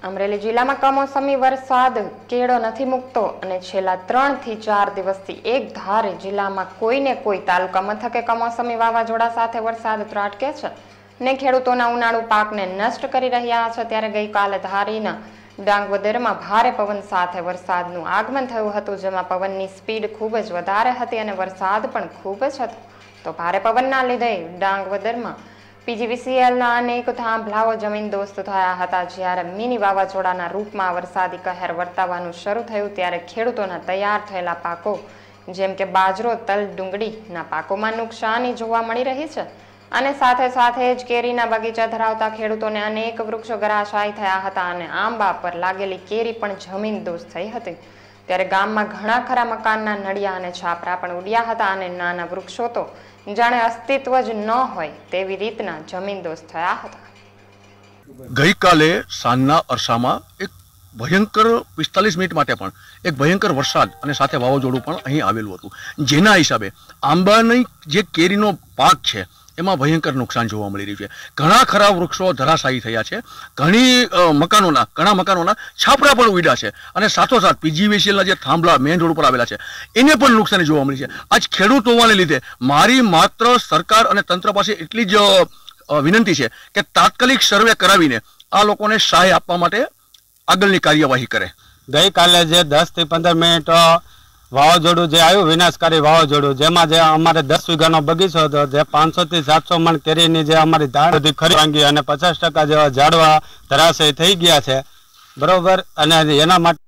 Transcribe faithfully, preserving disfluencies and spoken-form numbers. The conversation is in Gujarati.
અમરેલી જિલ્લામાં કમોસમી વરસાદ કેળો નથી મૂકતો અને છેલ્લા ત્રણ થી ચાર દિવસથી એક ધારે જિલ્લામાં કોઈને કોઈ તાલુકા મથકે કમોસમી વાવાઝોડા સાથે વરસાદ ત્રાટકે છે ને ખેડૂતોના ઉનાળુ પાકને નષ્ટ કરી રહ્યા છે। ત્યારે ગઈકાલે ધારીના ડાંગવદરમાં ભારે પવન સાથે વરસાદનું આગમન થયું હતું, જેમાં પવનની સ્પીડ ખૂબ જ વધારે હતી અને વરસાદ પણ ખૂબ જ હતો। તો ભારે પવનના લીધે ડાંગવદરમાં પીજીવીસીએલના અનેક થાંભલાઓ જમીનદોસ્ત થયા હતા। જ્યારે મિની વાવાઝોડાના રૂપમાં વરસાદી કહેર વર્તાવાનું શરૂ થયું ત્યારે ખેડૂતોના તૈયાર થયેલા પાકો જેમ કે બાજરો, તલ, ડુંગળીના પાકોમાં નુકસાની જોવા મળી રહી છે અને સાથે સાથે જ કેરીના બગીચા ધરાવતા ખેડૂતોને અનેક વૃક્ષો ધરાશાયી થયા હતા અને આંબા પર લાગેલી કેરી પણ જમીનદોસ્ત થઈ હતી। ત્યારે ગામમાં ઘણા ખરા મકાનના નળિયા અને છાપરા પણ ઉડ્યા હતા અને નાના વૃક્ષો તો જાણે અસ્તિત્વ જ ન હોય તેવી રીતના જમીનદોસ્ત થયા હતા। ગઈકાલે સાંજના અરસામાં એક ભયંકર પિસ્તાલીસ મિનિટ માટે પણ એક ભયંકર વરસાદ અને સાથે વાવાઝોડું પણ અહીં આવેલું હતું, જેના હિસાબે આંબાની જે કેરીનો પાક છે એમાં ભયંકર નુકસાન જોવા મળી રહ્યું છે। ઘણા ખરા વૃક્ષો ધરાશાયી થયા છે, ઘણી મકાનોના ઘણા મકાનોના છાપરા પણ ઉડ્યા છે અને સાથોસાથ પીજીવીસીએલના જે થાંભલા મેઇન રોડ પર આવેલા છે એને પણ નુકસાની જોવા મળી છે। આજ ખેડૂત હોવાને લીધે મારી માત્ર સરકાર અને તંત્ર પાસે એટલી જ વિનંતી છે કે તાત્કાલિક સર્વે કરાવીને આ લોકોને સહાય આપવા માટે આગળની કાર્યવાહી કરે। ગઈકાલે જે દસ થી પંદર મિનિટ વાવાઝોડું જે આવ્યું, વિનાશકારી વાવાઝોડું, જેમાં જે અમારે દસ વીઘાનો બગીચો હતો, જે પાંચસો થી સાતસો મણ કેરીની જે અમારી ધાર બધી ખરી ભાંગી અને પચાસ ટકા જેવા ઝાડવા ધરાશયી થઈ ગયા છે, બરોબર। અને એના માટે